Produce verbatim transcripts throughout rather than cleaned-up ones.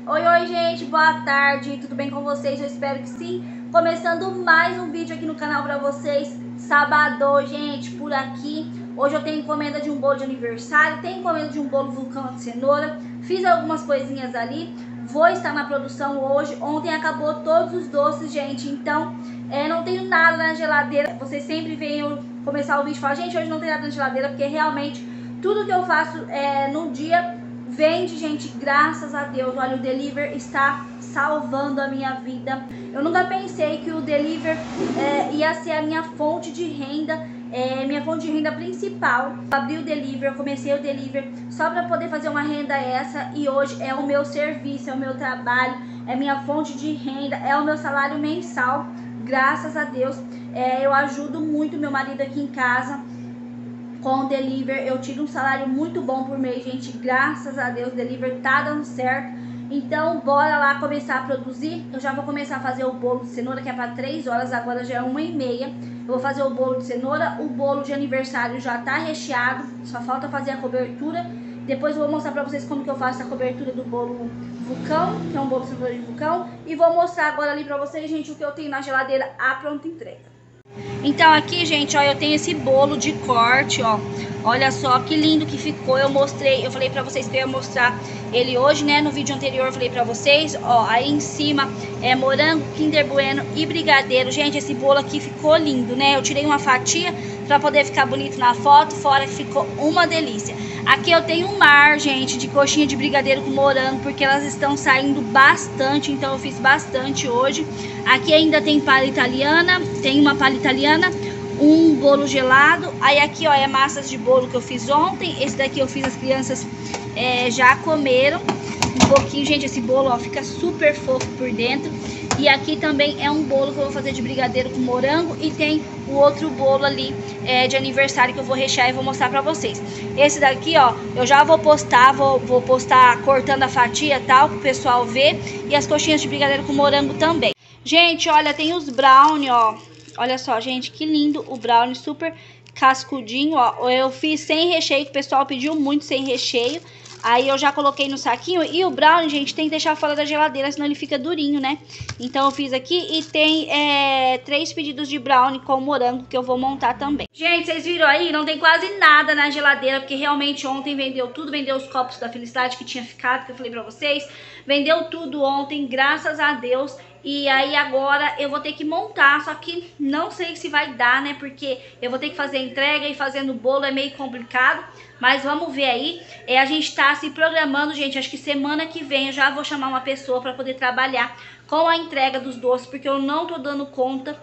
Oi, oi, gente, boa tarde, tudo bem com vocês? Eu espero que sim. Começando mais um vídeo aqui no canal pra vocês. Sábado, gente, por aqui. Hoje eu tenho encomenda de um bolo de aniversário, tenho encomenda de um bolo vulcão de cenoura. Fiz algumas coisinhas ali, vou estar na produção hoje. Ontem acabou todos os doces, gente, então é, não tenho nada na geladeira. Vocês sempre veem eu começar o vídeo e falar, gente, hoje não tem nada na geladeira, porque realmente tudo que eu faço é, no dia vende, gente, graças a Deus. Olha, o Deliver está salvando a minha vida. Eu nunca pensei que o Deliver é, ia ser a minha fonte de renda, é, minha fonte de renda principal. Eu abri o Deliver, eu comecei o Deliver só para poder fazer uma renda essa, e hoje é o meu serviço, é o meu trabalho, é minha fonte de renda, é o meu salário mensal. Graças a Deus, é, eu ajudo muito meu marido aqui em casa com o Deliver. Eu tiro um salário muito bom por mês, gente, graças a Deus. O Deliver tá dando certo. Então bora lá começar a produzir. Eu já vou começar a fazer o bolo de cenoura, que é para três horas, agora já é uma e meia. Eu vou fazer o bolo de cenoura. O bolo de aniversário já tá recheado, só falta fazer a cobertura. Depois eu vou mostrar pra vocês como que eu faço a cobertura do bolo vulcão, que é um bolo de cenoura de vulcão. E vou mostrar agora ali pra vocês, gente, o que eu tenho na geladeira à pronta entrega. Então aqui, gente, ó, eu tenho esse bolo de corte, ó. Olha só que lindo que ficou. Eu mostrei, eu falei pra vocês que eu ia mostrar ele hoje, né? No vídeo anterior eu falei pra vocês, ó. Aí em cima é morango, Kinder Bueno e brigadeiro. Gente, esse bolo aqui ficou lindo, né? Eu tirei uma fatia pra poder ficar bonito na foto, fora que ficou uma delícia. Aqui eu tenho um mar, gente, de coxinha de brigadeiro com morango, porque elas estão saindo bastante, então eu fiz bastante hoje. Aqui ainda tem palha italiana, tem uma palha italiana, um bolo gelado. Aí aqui, ó, é massas de bolo que eu fiz ontem. Esse daqui eu fiz, as crianças é, já comeram um pouquinho. Gente, esse bolo, ó, fica super fofo por dentro. E aqui também é um bolo que eu vou fazer de brigadeiro com morango. E tem o outro bolo ali é, de aniversário que eu vou rechear e vou mostrar pra vocês. Esse daqui, ó, eu já vou postar, vou, vou postar cortando a fatia e tal, pro pessoal ver. E as coxinhas de brigadeiro com morango também. Gente, olha, tem os brownie, ó. Olha só, gente, que lindo o brownie, super cascudinho, ó. Eu fiz sem recheio, que o pessoal pediu muito sem recheio. Aí eu já coloquei no saquinho. E o brownie, gente, tem que deixar fora da geladeira, senão ele fica durinho, né? Então eu fiz aqui e tem é, três pedidos de brownie com morango que eu vou montar também. Gente, vocês viram aí? Não tem quase nada na geladeira, porque realmente ontem vendeu tudo. Vendeu os copos da felicidade que tinha ficado, que eu falei pra vocês. Vendeu tudo ontem, graças a Deus. E aí agora eu vou ter que montar, só que não sei se vai dar, né? Porque eu vou ter que fazer a entrega e fazendo bolo é meio complicado. Mas vamos ver aí. É, a gente tá se programando, gente. Acho que semana que vem eu já vou chamar uma pessoa pra poder trabalhar com a entrega dos doces, porque eu não tô dando conta.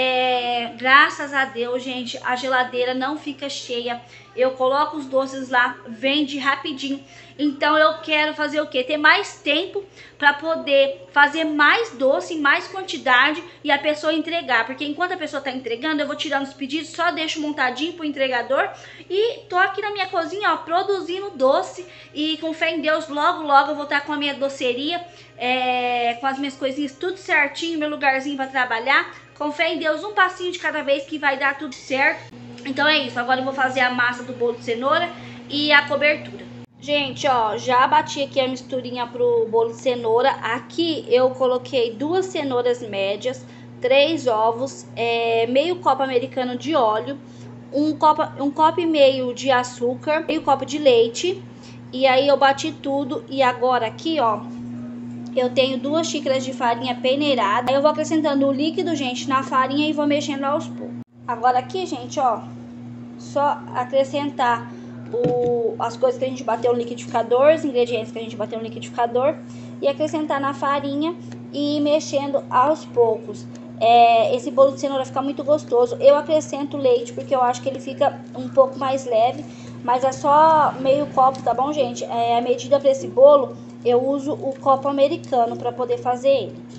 É, graças a Deus, gente, a geladeira não fica cheia. Eu coloco os doces lá, vende rapidinho. Então eu quero fazer o quê? Ter mais tempo para poder fazer mais doce, em mais quantidade e a pessoa entregar. Porque enquanto a pessoa tá entregando, eu vou tirando os pedidos, só deixo montadinho pro entregador. E tô aqui na minha cozinha, ó, produzindo doce. E com fé em Deus, logo, logo eu vou estar com a minha doceria, é, com as minhas coisinhas tudo certinho, meu lugarzinho para trabalhar. Com fé em Deus, um passinho de cada vez que vai dar tudo certo. Então é isso, agora eu vou fazer a massa do bolo de cenoura e a cobertura. Gente, ó, já bati aqui a misturinha pro bolo de cenoura. Aqui eu coloquei duas cenouras médias, três ovos, é, meio copo americano de óleo, um copo, um copo e meio de açúcar, meio copo de leite. E aí eu bati tudo e agora aqui, ó, eu tenho duas xícaras de farinha peneirada. Aí eu vou acrescentando o líquido, gente, na farinha e vou mexendo aos poucos. Agora aqui, gente, ó, só acrescentar o, as coisas que a gente bateu no liquidificador, os ingredientes que a gente bateu no liquidificador e acrescentar na farinha e ir mexendo aos poucos. É, esse bolo de cenoura fica muito gostoso. Eu acrescento leite porque eu acho que ele fica um pouco mais leve, mas é só meio copo, tá bom, gente? É, a medida para esse bolo, eu uso o copo americano para poder fazer ele.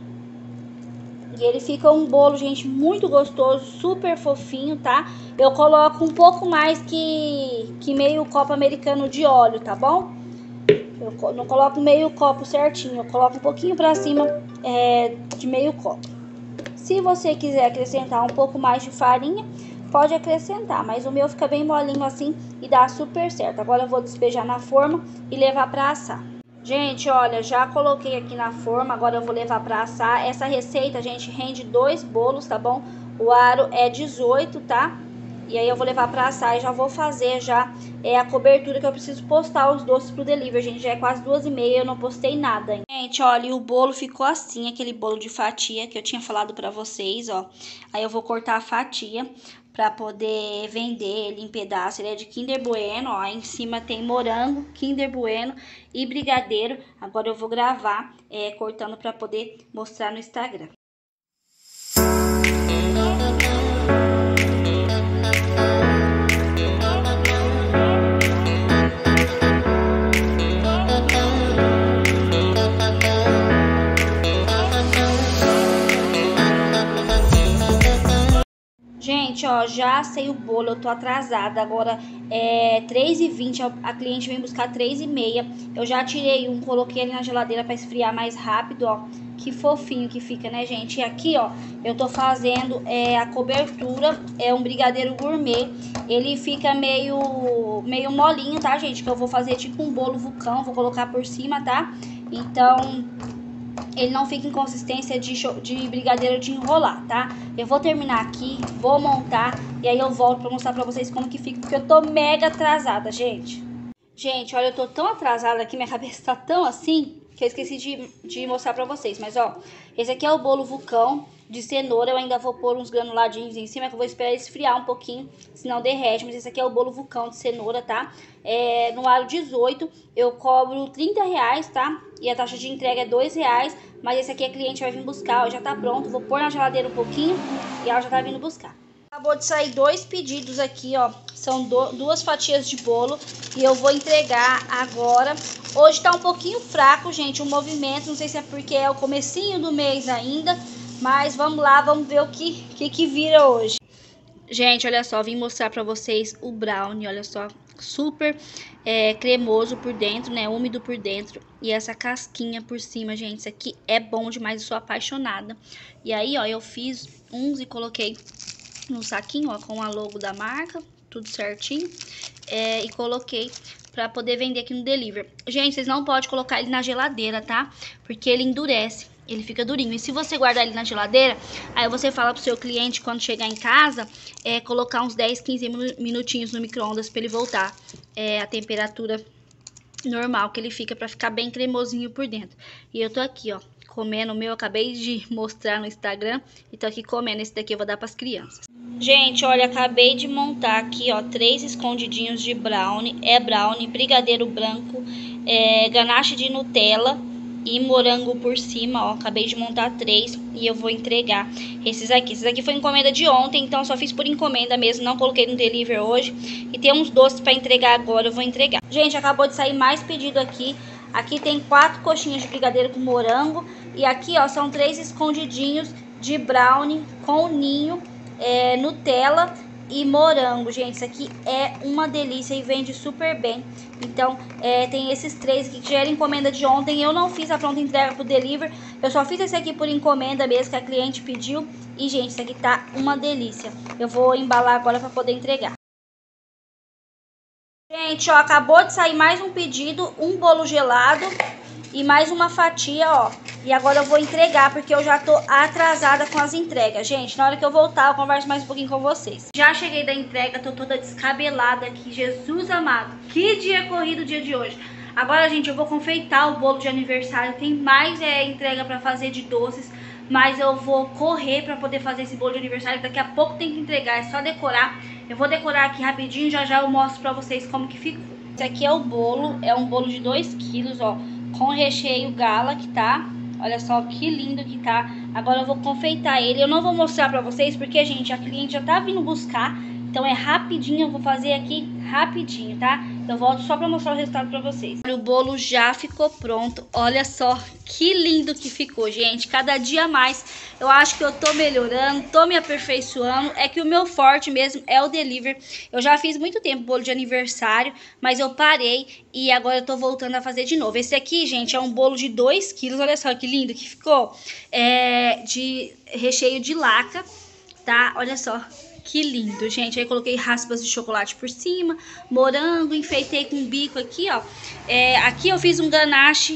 E ele fica um bolo, gente, muito gostoso, super fofinho, tá? Eu coloco um pouco mais que, que meio copo americano de óleo, tá bom? Eu não coloco meio copo certinho, eu coloco um pouquinho pra cima é, de meio copo. Se você quiser acrescentar um pouco mais de farinha, pode acrescentar, mas o meu fica bem molinho assim e dá super certo. Agora eu vou despejar na forma e levar pra assar. Gente, olha, já coloquei aqui na forma, agora eu vou levar para assar. Essa receita, gente, rende dois bolos, tá bom? O aro é dezoito, tá? E aí eu vou levar para assar e já vou fazer já é, a cobertura que eu preciso postar os doces pro delivery, gente. Já é quase duas e meia, eu não postei nada ainda. Gente, olha, e o bolo ficou assim, aquele bolo de fatia que eu tinha falado para vocês, ó. Aí eu vou cortar a fatia para poder vender ele em pedaço. Ele é de Kinder Bueno, ó, em cima tem morango, Kinder Bueno e brigadeiro. Agora eu vou gravar é, cortando para poder mostrar no Instagram. Gente, ó, já assei o bolo, eu tô atrasada, agora é três e vinte, a cliente vem buscar três e meia. Eu já tirei um, coloquei ali na geladeira pra esfriar mais rápido, ó. Que fofinho que fica, né, gente? E aqui, ó, eu tô fazendo é, a cobertura, é um brigadeiro gourmet. Ele fica meio, meio molinho, tá, gente? Que eu vou fazer tipo um bolo vulcão, vou colocar por cima, tá? Então... ele não fica em consistência de, de brigadeiro de enrolar, tá? Eu vou terminar aqui, vou montar e aí eu volto pra mostrar pra vocês como que fica, porque eu tô mega atrasada, gente. Gente, olha, eu tô tão atrasada aqui, minha cabeça tá tão assim, que eu esqueci de, de mostrar pra vocês. Mas, ó, esse aqui é o bolo vulcão de cenoura. Eu ainda vou pôr uns granuladinhos em cima, que eu vou esperar esfriar um pouquinho, senão derrete. Mas esse aqui é o bolo vulcão de cenoura, tá? É, no aro dezoito, eu cobro trinta reais, tá? E a taxa de entrega é dois reais. Mas esse aqui a cliente vai vir buscar, ó, já tá pronto. Vou pôr na geladeira um pouquinho e ela já tá vindo buscar. Acabou de sair dois pedidos aqui, ó. São do, duas fatias de bolo e eu vou entregar agora. Hoje tá um pouquinho fraco, gente, o movimento. Não sei se é porque é o comecinho do mês ainda, mas vamos lá, vamos ver o que que, que vira hoje. Gente, olha só, vim mostrar pra vocês o brownie, olha só. Super é, cremoso por dentro, né, úmido por dentro. E essa casquinha por cima, gente, isso aqui é bom demais, eu sou apaixonada. E aí, ó, eu fiz uns e coloquei no saquinho, ó, com a logo da marca, tudo certinho, é, e coloquei pra poder vender aqui no delivery. Gente, vocês não podem colocar ele na geladeira, tá? Porque ele endurece, ele fica durinho. E se você guardar ele na geladeira, aí você fala pro seu cliente, quando chegar em casa, é, colocar uns dez, quinze minutinhos no micro-ondas pra ele voltar é, a temperatura normal que ele fica, pra ficar bem cremosinho por dentro. E eu tô aqui, ó, comendo o meu, acabei de mostrar no Instagram e tô aqui comendo. Esse daqui eu vou dar pras crianças. Gente, olha, acabei de montar aqui, ó, três escondidinhos de brownie. É brownie, brigadeiro branco, é, ganache de Nutella e morango por cima, ó. Acabei de montar três e eu vou entregar esses aqui. Esses aqui foi encomenda de ontem, então só fiz por encomenda mesmo, não coloquei no delivery hoje. E tem uns doces pra entregar agora, eu vou entregar. Gente, acabou de sair mais pedido aqui. Aqui tem quatro coxinhas de brigadeiro com morango. E aqui, ó, são três escondidinhos de brownie com ninho, é, Nutella e morango. Gente, isso aqui é uma delícia e vende super bem. Então, é, tem esses três aqui que já era encomenda de ontem. Eu não fiz a pronta entrega pro delivery. Eu só fiz esse aqui por encomenda mesmo, que a cliente pediu. E, gente, isso aqui tá uma delícia. Eu vou embalar agora pra poder entregar. Gente, ó, acabou de sair mais um pedido, um bolo gelado e mais uma fatia, ó. E agora eu vou entregar, porque eu já tô atrasada com as entregas. Gente, na hora que eu voltar, eu converso mais um pouquinho com vocês. Já cheguei da entrega, tô toda descabelada aqui. Jesus amado, que dia corrido o dia de hoje. Agora, gente, eu vou confeitar o bolo de aniversário. Tem mais é, entrega pra fazer de doces, mas eu vou correr pra poder fazer esse bolo de aniversário. Daqui a pouco tem que entregar, é só decorar. Eu vou decorar aqui rapidinho, já já eu mostro pra vocês como que ficou. Esse aqui é o bolo, é um bolo de dois quilos, ó, com recheio gala que tá. Olha só que lindo que tá. Agora eu vou confeitar ele. Eu não vou mostrar pra vocês porque, gente, a cliente já tá vindo buscar. Então é rapidinho, eu vou fazer aqui rapidinho, tá? Eu volto só pra mostrar o resultado pra vocês. O bolo já ficou pronto. Olha só que lindo que ficou, gente. Cada dia mais eu acho que eu tô melhorando, tô me aperfeiçoando. É que o meu forte mesmo é o delivery. Eu já fiz muito tempo bolo de aniversário, mas eu parei e agora eu tô voltando a fazer de novo. Esse aqui, gente, é um bolo de dois quilos. Olha só que lindo que ficou. É de recheio de laca, tá? Olha só Que lindo, gente. Aí coloquei raspas de chocolate por cima, morango, enfeitei com um bico aqui, ó. É, aqui eu fiz um ganache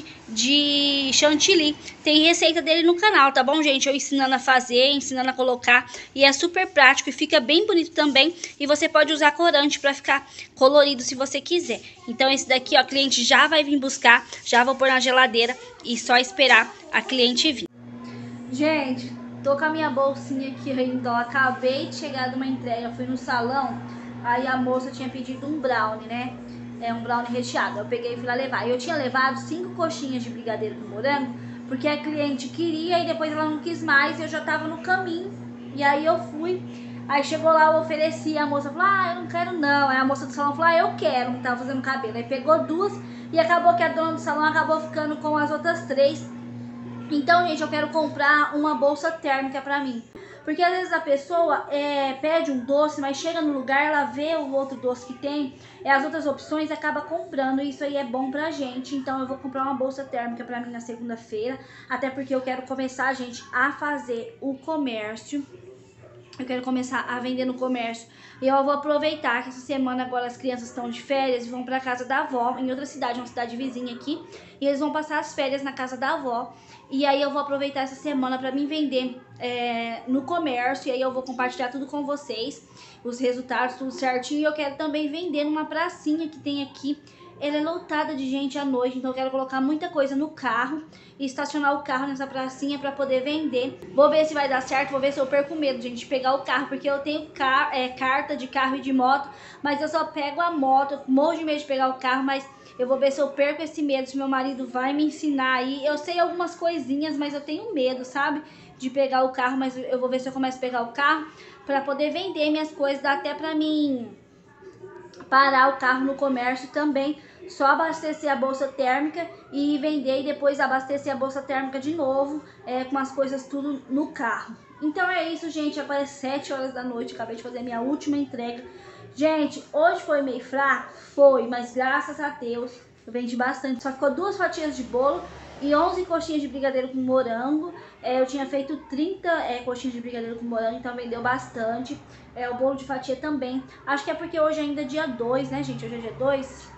de chantilly. Tem receita dele no canal, tá bom, gente? Eu ensinando a fazer, ensinando a colocar. E é super prático e fica bem bonito também. E você pode usar corante pra ficar colorido se você quiser. Então esse daqui, ó, a cliente já vai vir buscar. Já vou pôr na geladeira e só esperar a cliente vir. Gente, tô com a minha bolsinha aqui ainda, ó. Acabei de chegar de uma entrega, fui no salão. Aí a moça tinha pedido um brownie, né? É um brownie recheado. Eu peguei e fui lá levar. Eu tinha levado cinco coxinhas de brigadeiro com morango, porque a cliente queria e depois ela não quis mais e eu já tava no caminho. E aí eu fui. Aí chegou lá, eu ofereci, a moça falou, ah, eu não quero não. Aí a moça do salão falou, ah, eu quero, que tava fazendo cabelo. Aí pegou duas e acabou que a dona do salão acabou ficando com as outras três. Então, gente, eu quero comprar uma bolsa térmica pra mim. Porque às vezes a pessoa é, pede um doce, mas chega no lugar, ela vê o outro doce que tem, é, as outras opções, acaba comprando. E isso aí é bom pra gente. Então eu vou comprar uma bolsa térmica pra mim na segunda-feira. Até porque eu quero começar, gente, a fazer o comércio. Eu quero começar a vender no comércio. E eu vou aproveitar que essa semana agora as crianças estão de férias e vão pra casa da avó, em outra cidade, uma cidade vizinha aqui. E eles vão passar as férias na casa da avó. E aí eu vou aproveitar essa semana pra mim vender é, no comércio. E aí eu vou compartilhar tudo com vocês, os resultados, tudo certinho. E eu quero também vender numa pracinha que tem aqui. Ela é lotada de gente à noite, então eu quero colocar muita coisa no carro e estacionar o carro nessa pracinha pra poder vender. Vou ver se vai dar certo, vou ver se eu perco medo, gente, de pegar o carro, porque eu tenho car é, carta de carro e de moto, mas eu só pego a moto, eu morro de medo de pegar o carro, mas eu vou ver se eu perco esse medo, se meu marido vai me ensinar aí. Eu sei algumas coisinhas, mas eu tenho medo, sabe, de pegar o carro, mas eu vou ver se eu começo a pegar o carro pra poder vender minhas coisas, dá até pra mim parar o carro no comércio também, só abastecer a bolsa térmica e vender e depois abastecer a bolsa térmica de novo, é, com as coisas tudo no carro. Então é isso, gente, agora é sete horas da noite, acabei de fazer a minha última entrega. Gente, hoje foi meio fraco? Foi, mas graças a Deus eu vendi bastante, só ficou duas fatias de bolo e onze coxinhas de brigadeiro com morango. É, eu tinha feito trinta é, coxinhas de brigadeiro com morango, então vendeu bastante. É, o bolo de fatia também. Acho que é porque hoje ainda é dia dois, né, gente? Hoje é dia dois.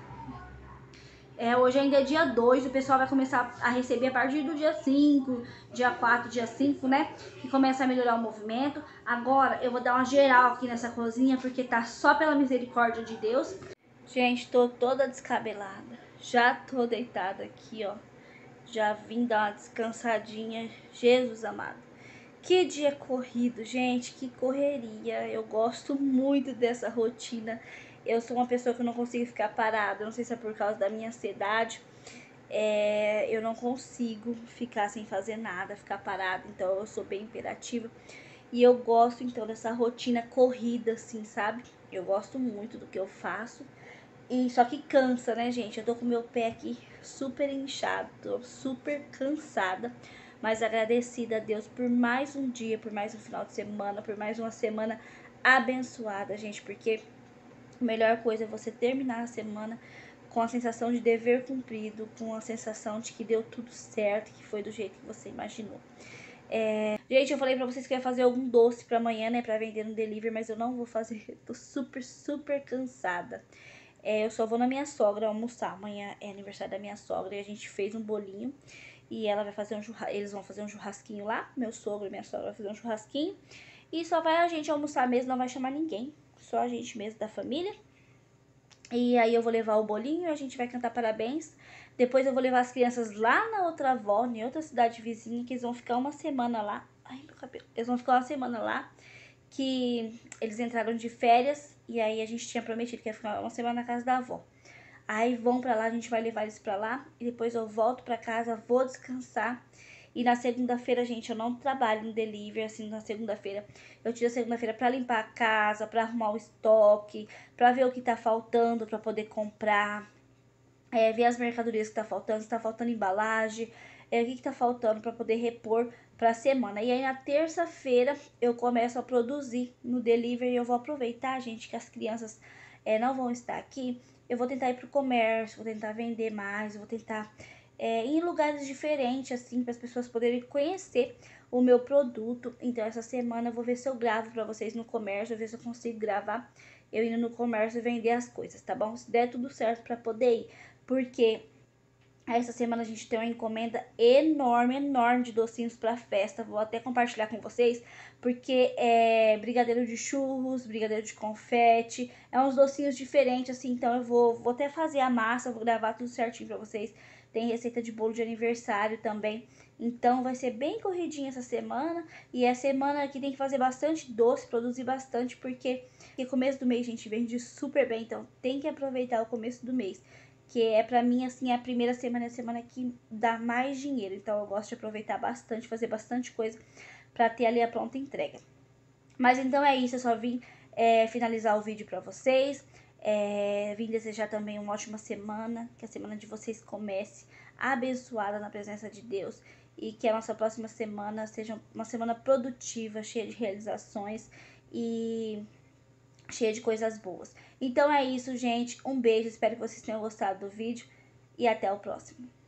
É, hoje ainda é dia dois, o pessoal vai começar a receber a partir do dia cinco, dia quatro, dia cinco, né? E começa a melhorar o movimento. Agora eu vou dar uma geral aqui nessa cozinha, porque tá só pela misericórdia de Deus. Gente, tô toda descabelada. Já tô deitada aqui, ó. Já vim dar uma descansadinha. Jesus amado. Que dia corrido, gente, que correria. Eu gosto muito dessa rotina. Eu sou uma pessoa que não consigo ficar parada. Não sei se é por causa da minha ansiedade. É, eu não consigo ficar sem fazer nada, ficar parada. Então eu sou bem imperativa. E eu gosto então dessa rotina corrida, assim, sabe? Eu gosto muito do que eu faço. E só que cansa, né, gente? Eu tô com meu pé aqui super inchado, tô super cansada. Mas agradecida a Deus por mais um dia, por mais um final de semana, por mais uma semana abençoada, gente. Porque a melhor coisa é você terminar a semana com a sensação de dever cumprido, com a sensação de que deu tudo certo, que foi do jeito que você imaginou. É... Gente, eu falei pra vocês que eu ia fazer algum doce pra amanhã, né, pra vender no delivery, mas eu não vou fazer. Tô super, super cansada. É, eu só vou na minha sogra almoçar. Amanhã é aniversário da minha sogra e a gente fez um bolinho. E ela vai fazer um churras... eles vão fazer um churrasquinho lá. Meu sogro e minha sogra vão fazer um churrasquinho. E só vai a gente almoçar mesmo, não vai chamar ninguém. Só a gente mesmo da família. E aí eu vou levar o bolinho e a gente vai cantar parabéns. Depois eu vou levar as crianças lá na outra avó, em outra cidade vizinha, que eles vão ficar uma semana lá. Ai, meu cabelo. Eles vão ficar uma semana lá. Que eles entraram de férias e aí a gente tinha prometido que ia ficar uma semana na casa da avó. Aí vão pra lá, a gente vai levar eles pra lá e depois eu volto pra casa, vou descansar. E na segunda-feira, gente, eu não trabalho no delivery, assim, na segunda-feira. Eu tiro a segunda-feira pra limpar a casa, pra arrumar o estoque, pra ver o que tá faltando, pra poder comprar. É, ver as mercadorias que tá faltando, se tá faltando embalagem, é, o que que tá faltando pra poder repor pra semana. E aí na terça-feira eu começo a produzir no delivery e eu vou aproveitar, gente, que as crianças é, não vão estar aqui. Eu vou tentar ir pro comércio, vou tentar vender mais, vou tentar é, em lugares diferentes, assim, para as pessoas poderem conhecer o meu produto. Então essa semana eu vou ver se eu gravo para vocês no comércio, ver se eu consigo gravar eu indo no comércio e vender as coisas, tá bom? Se der tudo certo para poder ir, porque essa semana a gente tem uma encomenda enorme, enorme de docinhos para festa. Vou até compartilhar com vocês, porque é brigadeiro de churros, brigadeiro de confete, é uns docinhos diferentes assim, então eu vou, vou até fazer a massa, vou gravar tudo certinho para vocês. Tem receita de bolo de aniversário também. Então vai ser bem corridinha essa semana. E é semana que tem que fazer bastante doce, produzir bastante, porque no começo do mês a gente vende super bem. Então tem que aproveitar o começo do mês, que é pra mim, assim, a primeira semana é a semana que dá mais dinheiro. Então eu gosto de aproveitar bastante, fazer bastante coisa pra ter ali a pronta entrega. Mas então é isso, eu só vim é, finalizar o vídeo pra vocês. É, vim desejar também uma ótima semana, que a semana de vocês comece abençoada na presença de Deus. E que a nossa próxima semana seja uma semana produtiva, cheia de realizações e cheia de coisas boas. Então é isso, gente. Um beijo, espero que vocês tenham gostado do vídeo e até o próximo.